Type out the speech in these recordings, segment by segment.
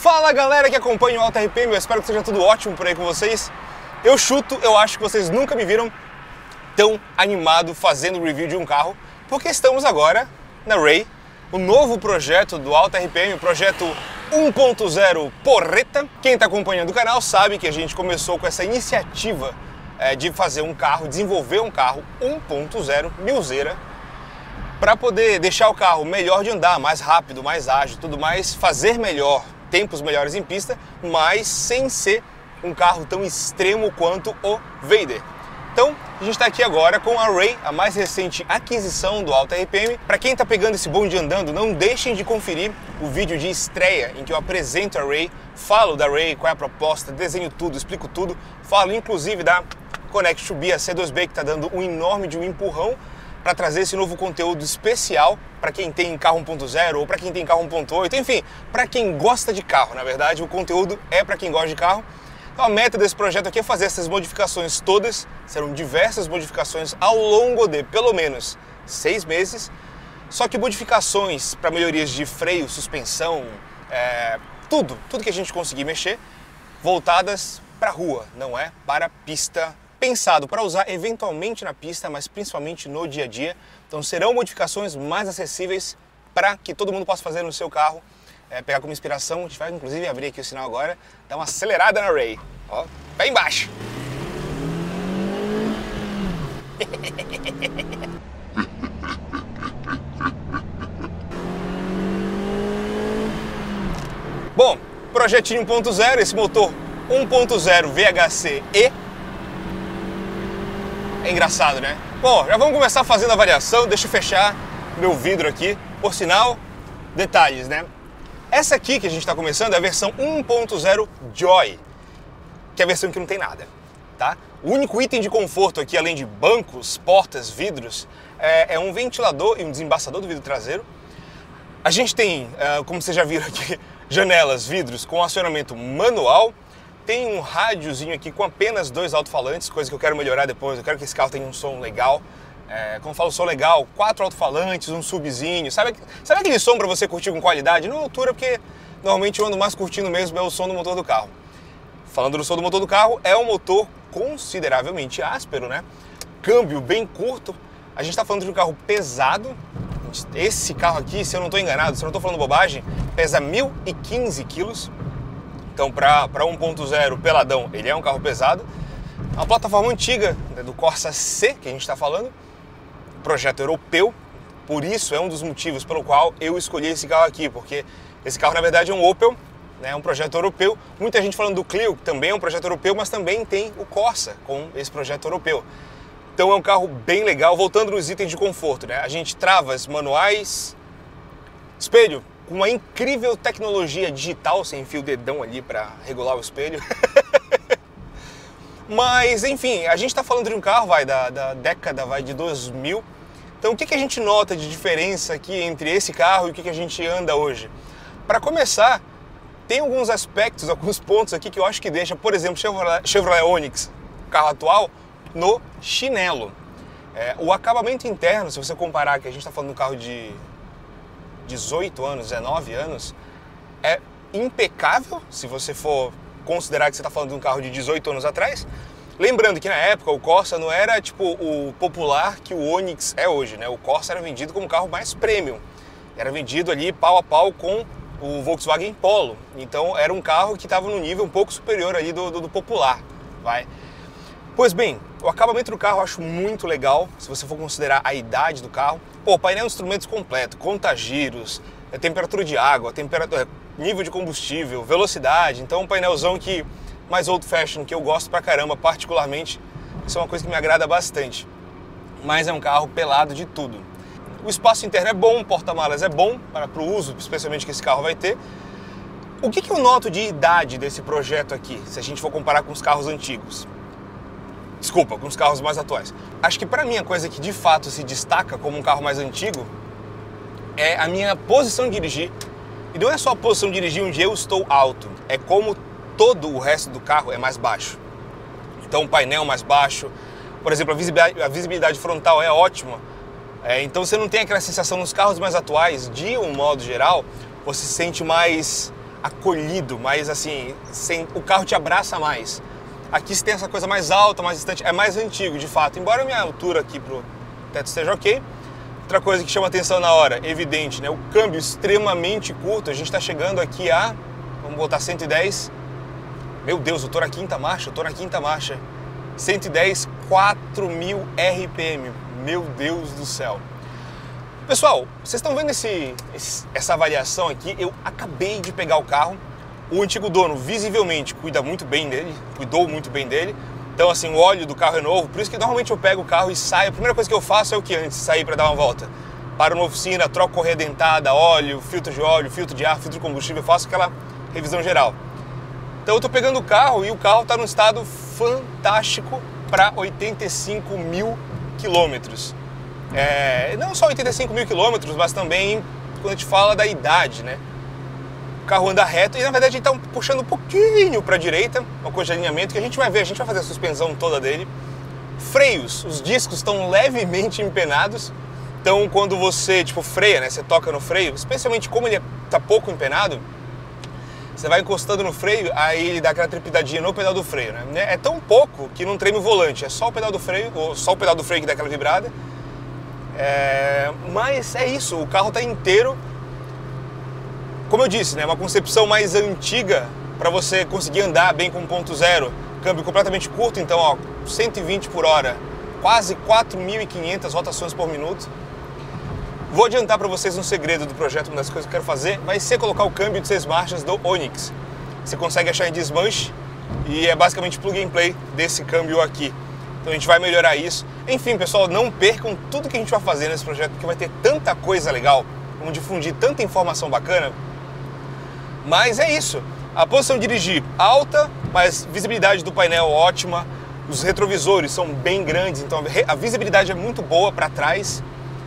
Fala galera que acompanha o Alta RPM, eu espero que seja tudo ótimo por aí com vocês. Eu acho que vocês nunca me viram tão animado fazendo review de um carro, porque estamos agora na Ray, o novo projeto do Alta RPM, o projeto 1.0 Porreta. Quem está acompanhando o canal sabe que a gente começou com essa iniciativa de fazer um carro, desenvolver um carro 1.0 milzeira, para poder deixar o carro melhor de andar, mais rápido, mais ágil, tudo mais, fazer melhor, tempos melhores em pista, mas sem ser um carro tão extremo quanto o Vader. Então, a gente está aqui agora com a Ray, a mais recente aquisição do Alta RPM. Para quem está pegando esse bonde andando, não deixem de conferir o vídeo de estreia em que eu apresento a Ray, falo da Ray, qual é a proposta, desenho tudo, explico tudo, falo inclusive da Connect to Be, a C2B, que está dando um enorme de um empurrão para trazer esse novo conteúdo especial para quem tem carro 1.0 ou para quem tem carro 1.8, enfim, para quem gosta de carro. Na verdade, o conteúdo é para quem gosta de carro. Então a meta desse projeto aqui é fazer essas modificações todas, serão diversas modificações ao longo de pelo menos 6 meses, só que modificações para melhorias de freio, suspensão, tudo que a gente conseguir mexer, voltadas para a rua, não é para pista, pensado para usar eventualmente na pista, mas principalmente no dia a dia. Então serão modificações mais acessíveis para que todo mundo possa fazer no seu carro. Pegar como inspiração, a gente vai inclusive abrir aqui o sinal agora, dar uma acelerada na Ray, ó, pé embaixo. Bom, projetinho 1.0, esse motor 1.0 VHC-E. É engraçado, né? Bom, já vamos começar fazendo a variação, deixa eu fechar meu vidro aqui, por sinal, detalhes, né? Essa aqui que a gente está começando é a versão 1.0 Joy, que é a versão que não tem nada, tá? O único item de conforto aqui, além de bancos, portas, vidros, é um ventilador e um desembaçador do vidro traseiro. A gente tem, como vocês já viram aqui, janelas, vidros com acionamento manual. Tem um rádiozinho aqui com apenas 2 alto-falantes, coisa que eu quero melhorar depois. Eu quero que esse carro tenha um som legal. Quando eu falo som legal, 4 alto-falantes, um subzinho. Sabe aquele som para você curtir com qualidade? Não altura, porque normalmente eu ando mais curtindo mesmo é o som do motor do carro. Falando do som do motor do carro, é um motor consideravelmente áspero, né? Câmbio bem curto. A gente está falando de um carro pesado. Esse carro aqui, se eu não estou enganado, se eu não estou falando bobagem, pesa 1.015 quilos. Então, para 1.0 peladão, ele é um carro pesado. A plataforma antiga, do Corsa C, que a gente está falando, projeto europeu, por isso é um dos motivos pelo qual eu escolhi esse carro aqui, porque esse carro na verdade é um Opel, né, um projeto europeu. Muita gente falando do Clio, que também é um projeto europeu, mas também tem o Corsa com esse projeto europeu. Então é um carro bem legal. Voltando nos itens de conforto, né, a gente travas manuais, espelho com uma incrível tecnologia digital, sem enfia o dedão ali para regular o espelho. Mas, enfim, a gente está falando de um carro da década de 2000. Então, o que a gente nota de diferença aqui entre esse carro e o que a gente anda hoje? Para começar, tem alguns aspectos, alguns pontos aqui que eu acho que deixa, por exemplo, Chevrolet Onix, o carro atual, no chinelo. O acabamento interno, se você comparar, que a gente está falando de um carro de 18 anos, 19 anos, é impecável, se você for considerar que você está falando de um carro de 18 anos atrás. Lembrando que na época o Corsa não era tipo o popular que o Onix é hoje, né? O Corsa era vendido como um carro mais premium, era vendido ali pau a pau com o Volkswagen Polo, então era um carro que estava num nível um pouco superior ali do popular, vai. Pois bem, o acabamento do carro eu acho muito legal, se você for considerar a idade do carro. Pô, painel de instrumentos completo, conta-giros, temperatura de água, nível de combustível, velocidade. Então um painelzão que mais old fashion, que eu gosto pra caramba, particularmente. Isso é uma coisa que me agrada bastante. Mas é um carro pelado de tudo. O espaço interno é bom, o porta-malas é bom para o uso, especialmente que esse carro vai ter. O que eu noto de idade desse projeto aqui, se a gente for comparar com os carros antigos? Desculpa, com os carros mais atuais. Acho que para mim a coisa que de fato se destaca como um carro mais antigo é a minha posição de dirigir. E não é só a posição de dirigir onde eu estou alto, é como todo o resto do carro é mais baixo. Então o painel mais baixo, por exemplo, a visibilidade frontal é ótima. Então você não tem aquela sensação nos carros mais atuais, de um modo geral, você se sente mais acolhido, mais assim, o carro te abraça mais. Aqui você tem essa coisa mais alta, mais distante, é mais antigo de fato, embora a minha altura aqui pro teto esteja ok. Outra coisa que chama atenção na hora, evidente, né? O câmbio extremamente curto, a gente está chegando aqui a, vamos botar 110, meu Deus, eu tô na quinta marcha, 110, 4.000 RPM, meu Deus do céu. Pessoal, vocês estão vendo essa variação aqui? Eu acabei de pegar o carro, o antigo dono visivelmente cuidou muito bem dele, então assim, o óleo do carro é novo, por isso que normalmente eu pego o carro e saio, a primeira coisa que eu faço é o que antes de sair para dar uma volta? Paro na oficina, troco correia dentada, óleo, filtro de ar, filtro de combustível, eu faço aquela revisão geral. Então eu tô pegando o carro e o carro está num estado fantástico para 85.000 quilômetros. Não só 85.000 quilômetros, mas também quando a gente fala da idade, né? O carro anda reto e na verdade ele está puxando um pouquinho para a direita, uma coisa de alinhamento que a gente vai ver, a gente vai fazer a suspensão toda dele. Freios, os discos estão levemente empenados, então quando você freia, né? Você toca no freio, especialmente como ele está pouco empenado, você vai encostando no freio, aí ele dá aquela trepidadinha no pedal do freio, né? É tão pouco que não treme o volante, é só o pedal do freio, ou só o pedal do freio que dá aquela vibrada. Mas é isso, o carro está inteiro. Como eu disse, né, uma concepção mais antiga para você conseguir andar bem com 1.0, câmbio completamente curto, então ó, 120 por hora, quase 4.500 rotações por minuto. Vou adiantar para vocês um segredo do projeto, uma das coisas que eu quero fazer vai ser colocar o câmbio de 6 marchas do Onix. Você consegue achar em desmanche e é basicamente plug and play desse câmbio aqui. Então a gente vai melhorar isso. Enfim, pessoal, não percam tudo que a gente vai fazer nesse projeto, porque vai ter tanta coisa legal, vamos difundir tanta informação bacana. Mas é isso, a posição de dirigir alta, mas visibilidade do painel ótima, os retrovisores são bem grandes, então a visibilidade é muito boa para trás.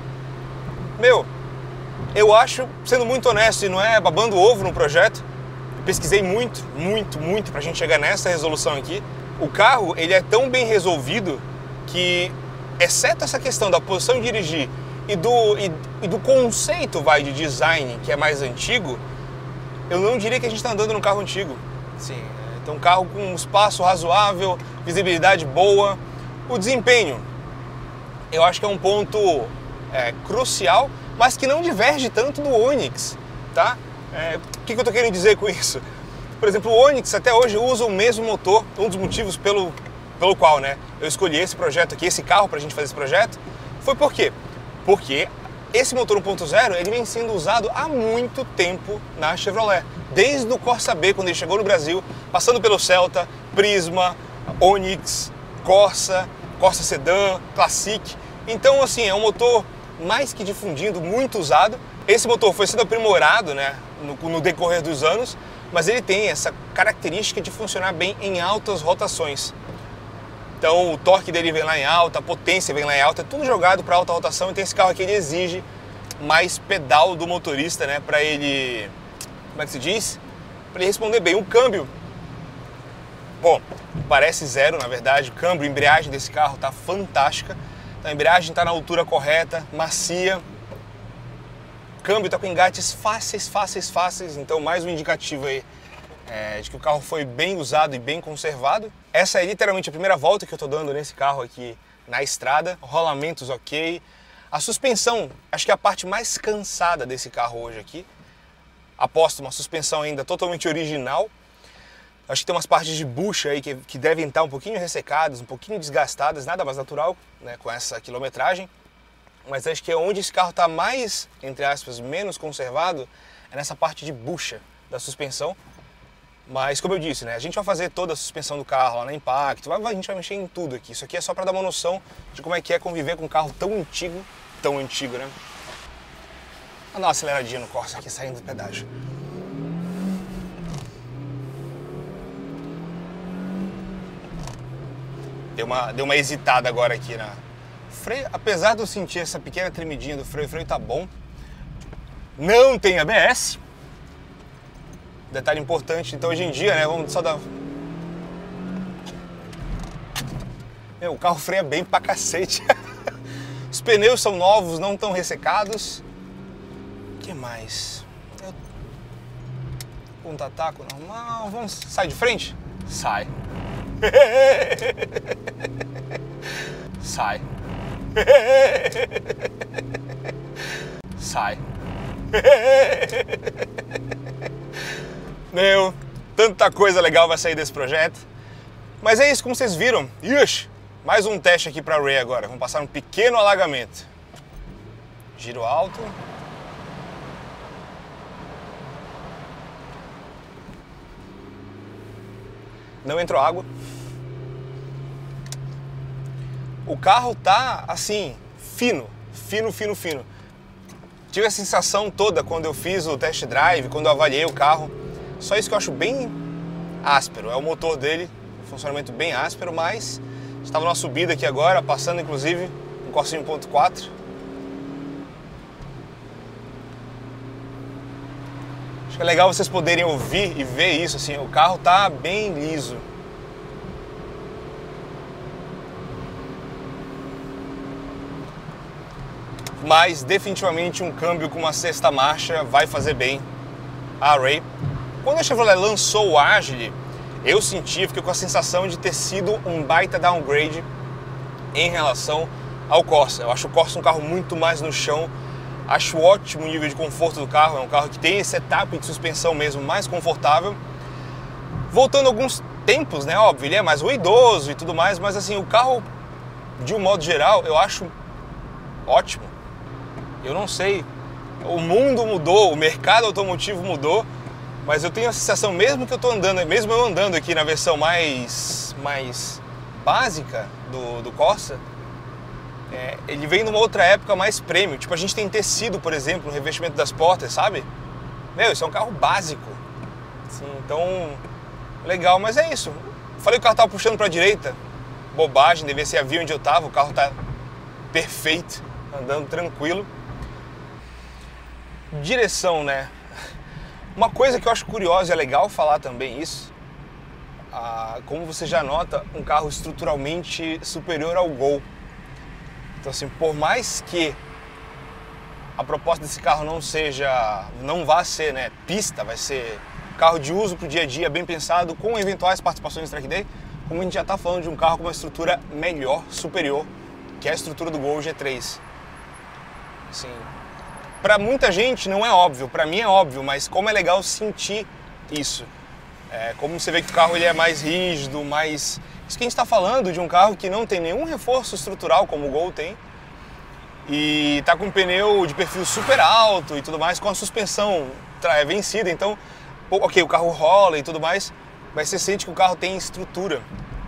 Eu acho, sendo muito honesto e não é babando ovo no projeto, eu pesquisei muito pra gente chegar nessa resolução aqui. O carro, ele é tão bem resolvido que, exceto essa questão da posição de dirigir e do conceito de design, que é mais antigo, eu não diria que a gente está andando num carro antigo. Sim, então um carro com um espaço razoável, visibilidade boa. O desempenho, eu acho que é um ponto crucial, mas que não diverge tanto do Onix, tá? O que eu estou querendo dizer com isso? Por exemplo, o Onix até hoje usa o mesmo motor, um dos motivos pelo qual, né, eu escolhi esse projeto aqui, esse carro para a gente fazer esse projeto, foi por quê? Porque esse motor 1.0 ele vem sendo usado há muito tempo na Chevrolet, desde o Corsa B, quando ele chegou no Brasil, passando pelo Celta, Prisma, Onix, Corsa Sedan, Classic. Então, assim, é um motor mais que difundido, muito usado. Esse motor foi sendo aprimorado, né, no decorrer dos anos, mas ele tem essa característica de funcionar bem em altas rotações. Então o torque dele vem lá em alta, a potência vem lá em alta, é tudo jogado para alta rotação. Então esse carro aqui ele exige mais pedal do motorista, né, para ele, como é que se diz? Para ele responder bem. O câmbio, bom, parece zero na verdade. O câmbio, a embreagem desse carro está fantástica. Então, a embreagem está na altura correta, macia. O câmbio está com engates fáceis. Então mais um indicativo aí de que o carro foi bem usado e bem conservado. Essa é literalmente a primeira volta que eu estou dando nesse carro aqui na estrada, rolamentos ok. A suspensão, acho que é a parte mais cansada desse carro hoje aqui. Aposto uma suspensão ainda totalmente original. Acho que tem umas partes de bucha aí que devem estar um pouquinho ressecadas, um pouquinho desgastadas, nada mais natural, né, com essa quilometragem. Mas acho que é onde esse carro está mais, entre aspas, menos conservado, é nessa parte de bucha da suspensão. Mas, como eu disse, né, a gente vai fazer toda a suspensão do carro lá na Impacto, a gente vai mexer em tudo aqui. Isso aqui é só para dar uma noção de como é que é conviver com um carro tão antigo, né? Vou dar uma aceleradinha no Corsa aqui, saindo do pedágio. Deu uma hesitada agora aqui na freio. Apesar de eu sentir essa pequena tremidinha do freio, o freio tá bom. Não tem ABS. Detalhe importante, então hoje em dia, né, vamos só dar... o carro freia bem pra cacete. Os pneus são novos, não estão ressecados. O que mais? Contra-ataque normal, vamos, sai de frente? Sai. Sai. Sai. Meu, tanta coisa legal vai sair desse projeto. Mas é isso, como vocês viram. Ixi, mais um teste aqui para Ray agora. Vamos passar um pequeno alagamento. Giro alto. Não entrou água. O carro tá assim, fino. Tive a sensação toda quando eu fiz o test drive, quando eu avaliei o carro. Só isso que eu acho bem áspero. É o motor dele, funcionamento bem áspero, mas estava numa subida aqui agora, passando inclusive um Corsa 1.4. Acho que é legal vocês poderem ouvir e ver isso, assim, o carro tá bem liso. Mas definitivamente um câmbio com uma sexta marcha vai fazer bem a Ray. Quando a Chevrolet lançou o Agile, eu fiquei com a sensação de ter sido um baita downgrade em relação ao Corsa. Eu acho o Corsa um carro muito mais no chão, acho ótimo o nível de conforto do carro, é um carro que tem esse setup de suspensão mesmo mais confortável. Voltando alguns tempos, né, óbvio, ele é mais ruidoso e tudo mais, mas assim, o carro, de um modo geral, eu acho ótimo. Eu não sei, o mundo mudou, o mercado automotivo mudou, mas eu tenho a sensação, mesmo eu andando aqui na versão mais básica do Corsa, ele vem numa outra época mais premium. Tipo, a gente tem tecido, por exemplo, no revestimento das portas, sabe? Meu, isso é um carro básico. Assim, então, legal, mas é isso. Falei que o carro tava puxando pra direita, bobagem, devia ser a via onde eu tava, o carro tá perfeito, andando tranquilo. Direção, né? Uma coisa que eu acho curiosa e é legal falar também isso, como você já nota, um carro estruturalmente superior ao Gol. Então assim, por mais que a proposta desse carro não vá ser, né, pista, vai ser carro de uso para o dia a dia, bem pensado, com eventuais participações de track day, como a gente já está falando de um carro com uma estrutura melhor, superior, que é a estrutura do Gol G3. Assim, para muita gente não é óbvio, para mim é óbvio, mas como é legal sentir isso. Como você vê que o carro ele é mais rígido, mais... Isso que a gente está falando de um carro que não tem nenhum reforço estrutural como o Gol tem, e tá com um pneu de perfil super alto e tudo mais, com a suspensão vencida, então, ok, o carro rola e tudo mais, mas você sente que o carro tem estrutura.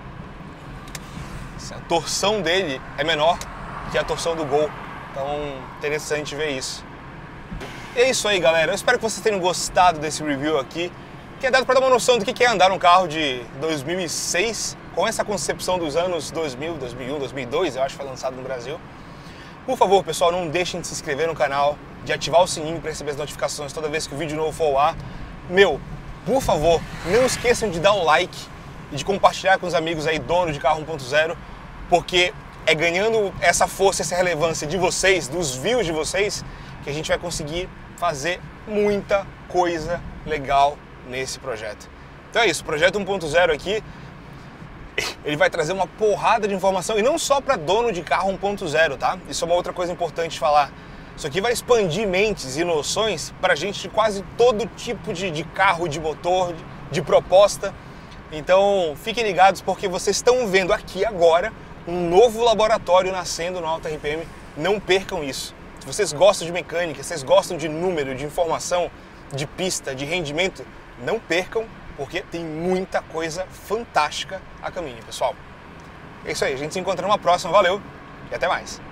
A torção dele é menor que a torção do Gol, então interessante ver isso. E é isso aí, galera, eu espero que vocês tenham gostado desse review aqui, que é dado para dar uma noção do que é andar num carro de 2006, com essa concepção dos anos 2000, 2001, 2002, eu acho que foi lançado no Brasil. Por favor, pessoal, não deixem de se inscrever no canal, de ativar o sininho para receber as notificações toda vez que o vídeo novo for ao ar. Por favor, não esqueçam de dar um like e de compartilhar com os amigos aí, dono de carro 1.0, porque é ganhando essa força, essa relevância de vocês, dos views de vocês, que a gente vai conseguir fazer muita coisa legal nesse projeto. Então é isso, o projeto 1.0 aqui, ele vai trazer uma porrada de informação, e não só para dono de carro 1.0, tá? Isso é uma outra coisa importante de falar. Isso aqui vai expandir mentes e noções para gente de quase todo tipo de carro, de motor, de proposta. Então fiquem ligados, porque vocês estão vendo aqui agora um novo laboratório nascendo no Alta RPM. Não percam isso. Se vocês gostam de mecânica, vocês gostam de número, de informação, de pista, de rendimento, não percam, porque tem muita coisa fantástica a caminho, pessoal. É isso aí, a gente se encontra numa próxima, valeu e até mais!